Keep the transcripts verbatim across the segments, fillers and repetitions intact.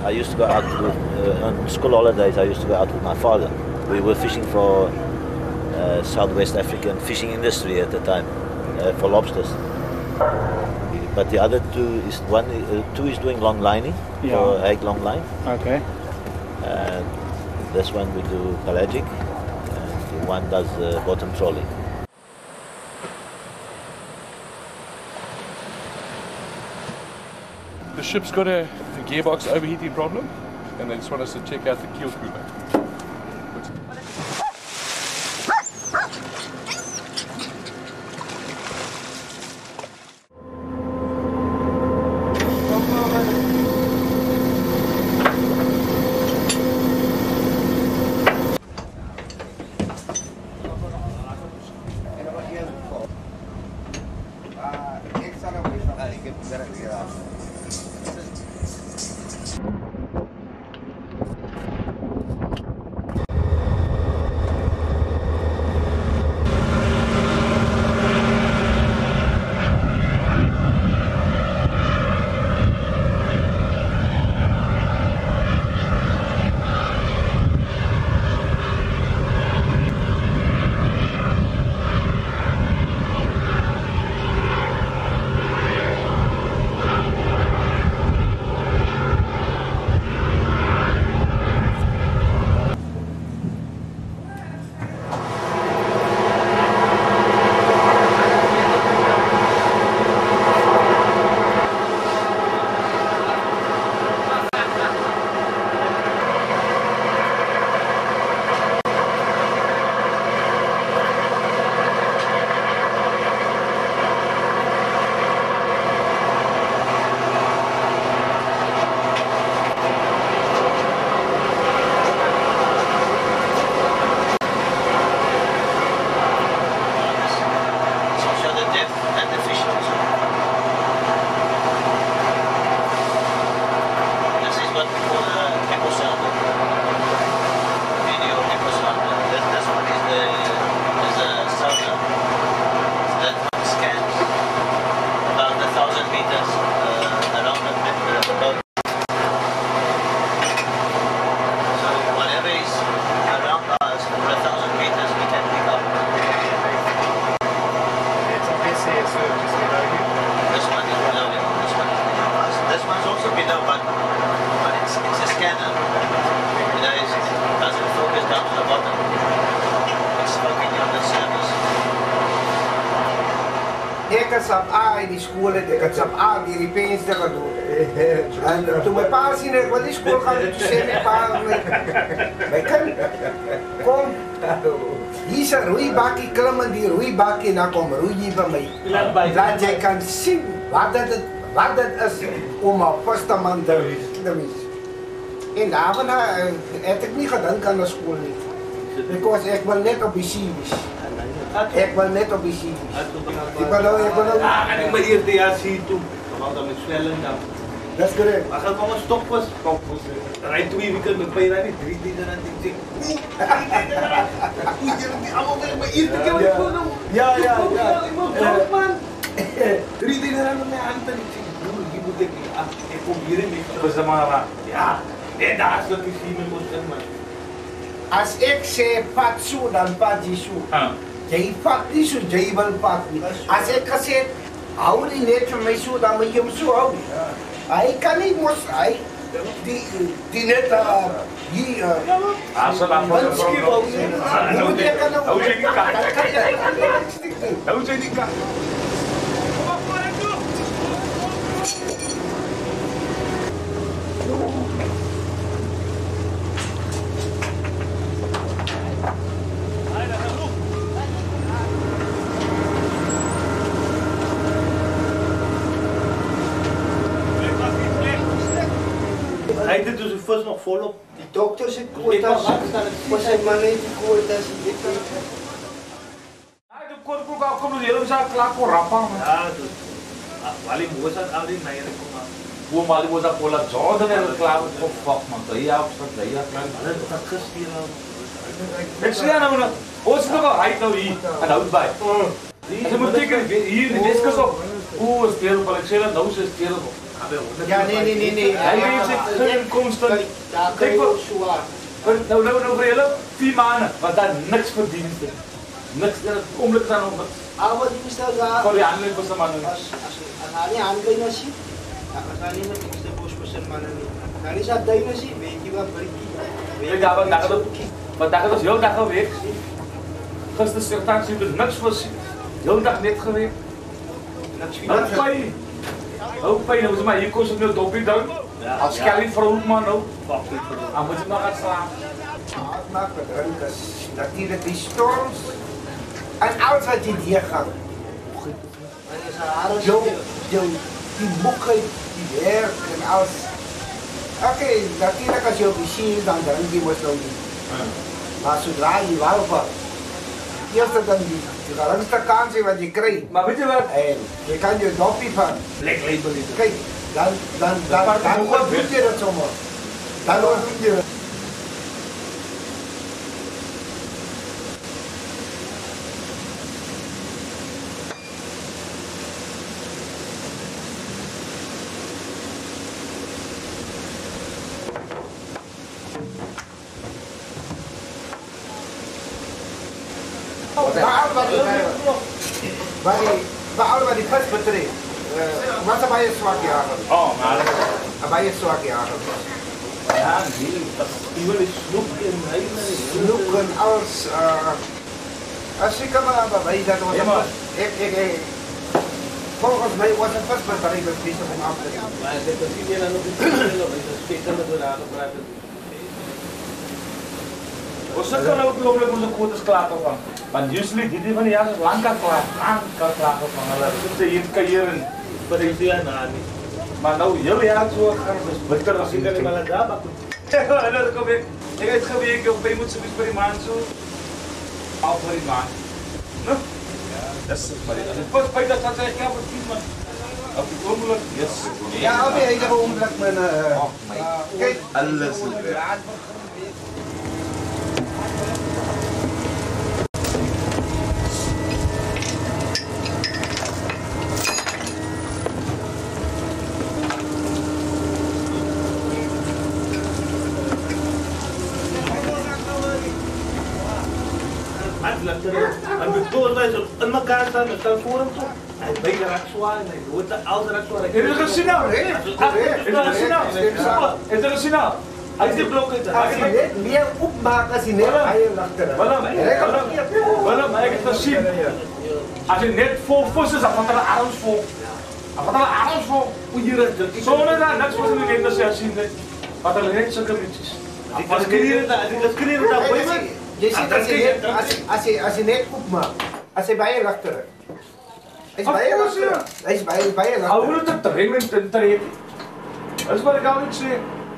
I used to go out with, uh, on school holidays. I used to go out with my father. We were fishing for uh, Southwest African fishing industry at the time uh, for lobsters. But the other two is one. Uh, two is doing long lining yeah. for Hague long line. Okay. And this one we do pelagic, and one does uh, bottom trawling. The ship's got a gearbox overheating problem, and they just want us to check out the keel cooler. Ik zat aan in die school, ik zat aan die repeens te gaan doen. En toen mijn pa zien ik wel die school gaan, toen zei mijn pa, mijn kind, kom, hier is een roeibakkie, klim in die roeibakkie en dan kom roeie van mij. Dat jij kan zien wat het, wat het is om een postman te wezen. En daarna heb ik niet gedacht aan de school niet. Because ik wil net op die civisch. Ik wil net op die civisch. Ik wil nou, ik wil nou. Ah, en ik ben hier de zie toe. Want dan met zwellen dan. Dat is correct. Als het gewoon stop was, stop was. Rij twee weken met bijna niet drie dingen en ik zeg, oeh, jullie allemaal weg, maar hier te kunnen ik gewoon doen. Ja, ja, ja. Ik moet dood, man. Drie dingen aan mijn hand en ik zeg, broer, die moet ik niet. Ik kom hier in de was maar. Ja, nee, daar is dat ik zie me moet zeggen, man. Als ik zeg pat zo, dan pat je zo. Jij pat niet zo, jij wil pat niet. Als ik gezegd, hou die net van mij zo, dan moet je hem zo houden. Hij kan niet, mos, hij, die, die net uh, hier, uh, als ze dan van de schip houden. Hoe moet je kan nou? Hoe zijn die kaart? Hoe zijn die kaart? Hij doet dus first nog volop. Die dokter zit quotas. Wat zijn maar niet die quotas? Hij doet kort broek al komen die hele zaak klaar voor rapang. Ja, dus. Wali moest aan al die meiden komen. Hoe wali moest aan pola Jordan er klaar voor fuck man. Dat ja op dat ja klaar. Alles dat gestuurd. Ik zie aan hem. Ons nog al hij nou hier en houdt bij. Ze moet tekenen hier in de discus op. Hoe is het hier op Alexander? Nou is het hier op. Ja, nee, nee, nee, nee. Hij heeft zich geen constant. Kijk wat. Nou, nou, nou, voor jullie vier maanden, want daar niks verdiend. Niks, omlik dan om. Awal di Mister Ga. Voor die handelen was de mannen. As as anani handel na si. Anani na Mister Boss person manan ni. Nari sa day na si, medyo ba beriki. Ik dacht, wat dacht dat? Wat dacht dat was heel dag gewerkt. Gisteren secretaris heeft er niks voorzien. Heel dag net gewerkt. Wat pijn. Ook pijn, nou, maar hier kost het nu dopje dan. Als Kelly vroeg man ook. Dan moet je nog gaan slapen. Maak het is natuurlijk die storms en alles wat je hier gaat. Jou, jou, die boeken, die werk en alles. Oké, okay, natuurlijk als je op je ziet, dan drink je wat nog niet. Maar zodra je wel van, eerst dan die, die grootste kans wat je krijgt. Maar weet je wat? En je kan je dopje van. Lekker label niet. Kijk, dan, dan, dan, dan, dan doe je dat zomaar. Dan doe je dat. Baal wat die pas betreft, wat heb je zwak jagen? Oh, maar heb je zwak jagen? ja, nee, dat is wel eens snoeken, Snoeken als, als ik hem aan bij dat was Ja, ik, ik, ik, volgens mij was het pas betreft dat deze om af te gaan. Maar ze kan zien dan nog iets op is speaker met door aan praten. Ons kan ook probleem onze quotas klaar van. Want usually dit van die jaar is lang klaar, lang klaar van. Hulle sit hier keieren Vir die dia na nie. maar nou heel jaar so gaan dus beter as Sien dit kan maar maar daar bak. hulle het kom ek ek het geweek op by moet se vir die maand so al vir die maand. No? Ja, dis maar dit. Dit was by dat sy ek op die man. Op die oomblik. Yes. Ja, op die hele oomblik mijn, kijk, Alles is weg. En betul wij zo in elkaar staan, we staan voor hem toe. Hij bijt raakt zwaar en hij wordt altijd raakt zwaar. Is dit een signaal? Is dit een signaal? Is dit een signaal? Hij is die blok uit. als je net meer opmaakt als je net ga je achteren. Waarom? Waarom? Maar ik heb gezien. Als je net vol voet is, dan gaat er een arms vol. Dan gaat er een arms vol. Hoe je dat doet. Zonder dat, dat is wat we in de zelf zien. Wat er net zulke liedjes. Ik was creëren daar, ik was creëren daar. Je ziet, je ziet als je net, als je, als je, als je net opmaakt, als je bij je achteren. Hij is bij je achteren. Hij is bij je, bij je Hou achteren. het te dringen en te reden. Dat is wat ik al niet zeg.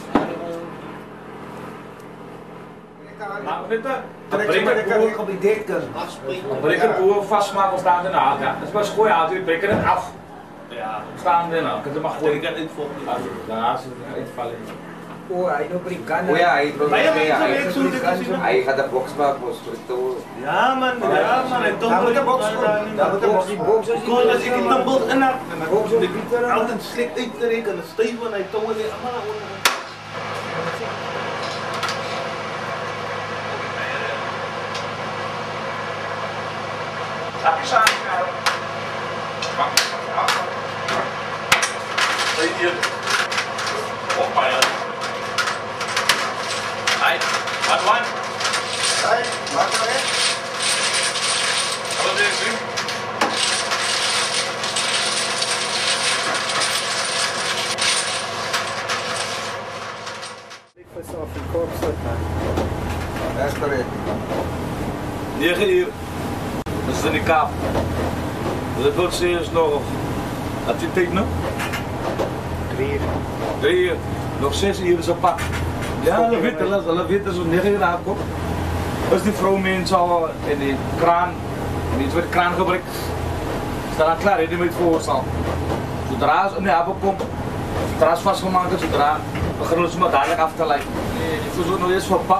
Maar net te breken op die deken. breken boer vastmaken of staan in de haak. Dat is wel schooi uit, je breken het af. Ja, Staan in de haak. Het mag ik gewoon. kan niet volgen. Daarna is het uitvallen. Oh, hij nog brigana. Oh ja, hij wil Maar ja, hij- maar hij- ik zo dit is hier. hij gaat de box maken voor Sprito. Ja man, ja man, hij Daar moet de box toont Daar moet de box die box is. Gewoon als ik in de bot en dan Box op de pieter. altijd slikt uit te rekenen, steeds van hij toont weer allemaal. Heb je samen? Weet je? Op maar ja. Hey, wat one? Hey, maak er weg. Wat is het? Echt erin. negen uur. Dat is in de kaap. Dat wil serieus nog. Heb je tijd nog? Drie uur. Drie uur. Nog zes uur is een pak. Ja, hulle weet, hulle, hulle weet dat zo'n negen uur aankomt. Als die vrouw mensen al in die kraan, en iets met de kraan gebruikt, is dat dan klaar, hè, die moet voorstaan. Zodra ze in de haven komt, zodra ze vastgemaakt is, zodra beginnen ze maar dadelijk af te leiden. Die verzoek nog eerst verpak.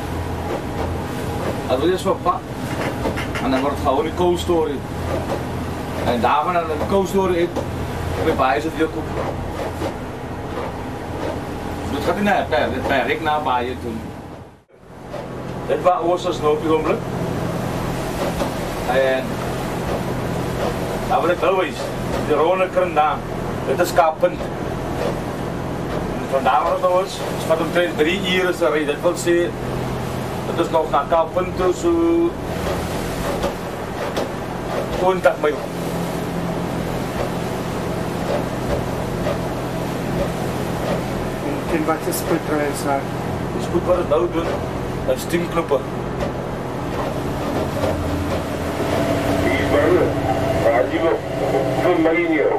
Dat wordt eerst verpak. En dan wordt het gewoon een cold story. En daarvan aan de cold story, ik ben bij ze weer koeken. Wat is nou per, dit per ek na baie toe. Dit was ons as nou op die oomblik. En daar wil ek nou wees, die ronde kring daar, dit is Kaappunt. En van daar waar het nou is, is wat omtrent drie uur is er, dit wil sê, dit is nog na Kaappunt toe so twintig myl. En wat is spoedreis daar? Die spoed wat het nou doen, dat is tien knoppen. Radio Vermelho.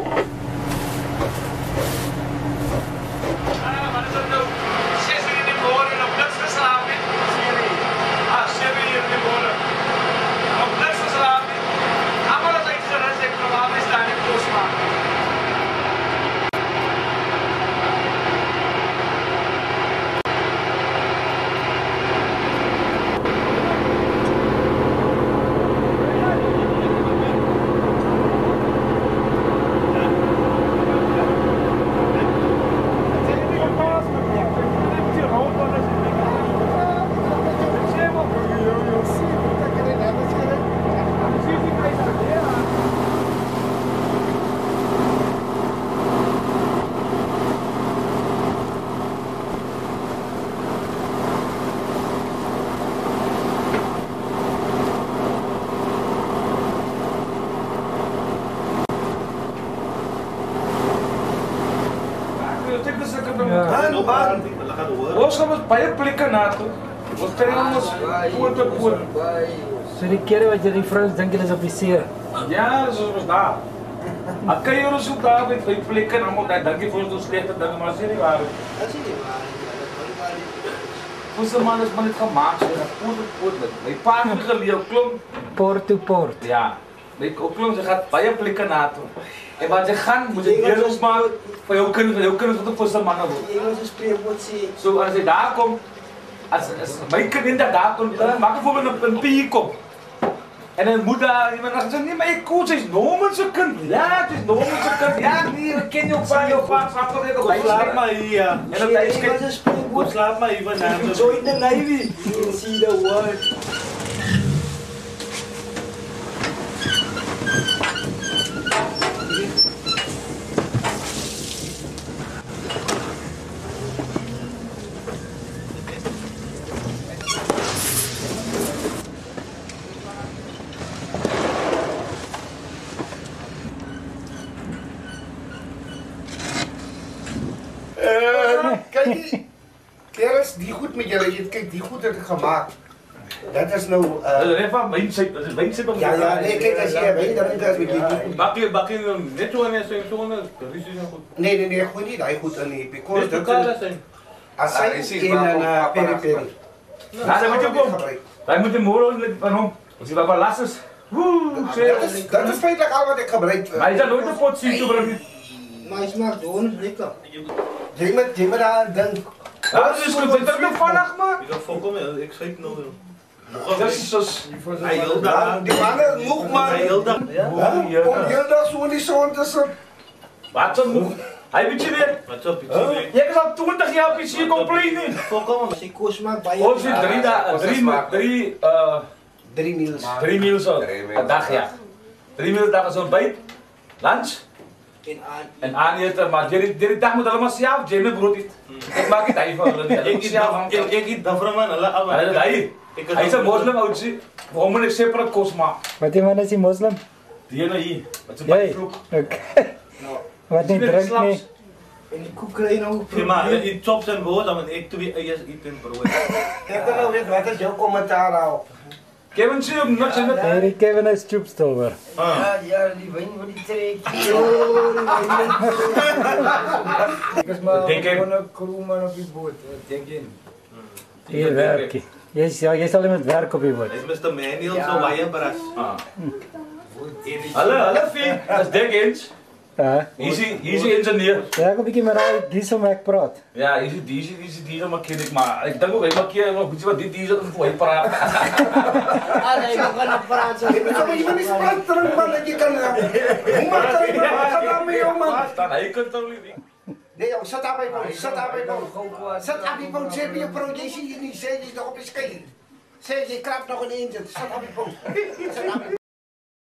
Ons gaan ons baie plekke na toe. Ons kry ons poort op poort. So die kere wat jy die vrouens dink dit is op die see. Ja, dis ons daar. Ek kan jou so daar met baie plekke en almal daar dink jy vir ons doen slegte dinge, maar as jy nie waar is. Dat is nie waar nie. Ons man is maar net gemaak, so dat poort op poort met. My pa het geleer klom Port to port. ja. My klom sy gaan baie plekke na toe. En wat jy gaan, moet jy weer ons maak vir jou kind, vir jou kind wat op poste manne word. Die Engelse spreekwoord sê, So as jy daar kom, as, as my kind in daar kom, dan maak ek vir my 'n pie kom. En dan moet daar iemand sê, nee, maar ek coach is Norman se kind. Ja, het is Norman se kind. Ja, nee, ek ken jou pa, jou pa, snap jy dat hy Slaap maar hier. En dat hy skep. Engelse spreekwoord, Slaap maar hier vanavond. join the Navy, you will see the world. Kijk, Keres, die goed met julle, jy kyk, die goed het ek gemaak. Dat is nou, Dit uh, is net van wynsip, dit is wynsip om ja, ja, nee, kyk, as jy wyn drink, as met jy Bakkie, bakkie, net so en so en so en dit is nie goed. nee, nee, nee, gooi nie die goed in nie, because Dis dit totaal is zijn. asyn en een uh, peri peri. Ja, dan moet jy kom. Wij moeten morgen van hom. As jy wat las is. Woe, sê. Dat is, dat is feitlik al wat ek gebruik. Maar hy sal nooit 'n pot sien toe bring nie. Maar hy smaak gewoon lekker. Jy moet, jy moet daar dink. Ja, dis goed, dit is nou vinnig man. Ik ga volkomen, ik schrik nog wel. Dis soos Hij heel Ja, dag. die manne moeg man. Hij heel dag. Ja. Hè? Om heel dag so in die son te sit. Wat so moeg. Hy weet jy weet. Wat op, iets mee. Jy is al twintig jaar op die see compleet nie. Volkomen. Sy kos maak baie. Ons het drie dae, drie drie uh Drie meals. drie meals op Drie meals. 'n dag ja. Drie meals dag is ontbyt, lunch En aan. en aandete, maar die die dag moet hulle maar self jemme brood eet. Ek maak dit hy vir hulle nie. Ik Ek eet self dan- ik- ik eet dan voor man, alle al. Hy hy Ik hy is 'n moslim oudsie. Waarom moet ek separate kos maak? Wat jy man is die moslim? Die ene hier, wat so baie Jy. vroeg. Okay. Wat nie drink nie. En die koek kry nou. Ja, maar je chops en brood, dan moet ik twee eiers eten brood. Ek wil nou weet wat is jou kommentaar daarop? Kevin sê om niks in dit. Hierdie Kevin is choopstolwer. Ah. Ja, ja, die wyn wat die trek. Ek is maar Denk jy- gewoon 'n crewman op die boot. Wat dink jy? Hier werk jy. Jy's ja, jy sal met werk op die boot. Hij is mister Manuel, zo baie bras. Ah. Hulle hulle vind as dik eens. Ja. Easy easy engineer. Ja, ek 'n bietjie met daai diesel met ek praat. Ja, easy easy easy diesel mechanic maar ek dink ook hy maak hier nog bietjie wat die diesel en hoe hy praat. Ah, nee, ek kan nog praat so. Jy moet sommer jy moet nie sprat terug man dat jy kan. Hoe maak jy maar gaan daarmee jou man? Dan hy kan tog nie. Nee joh, zat daar bij ons, zat daar bij ons. Zat daar bij ons, zeg je bro, je ziet je niet, zeg je nog op je skate. Zeg je, krap nog een eentje, zat daar bij ons.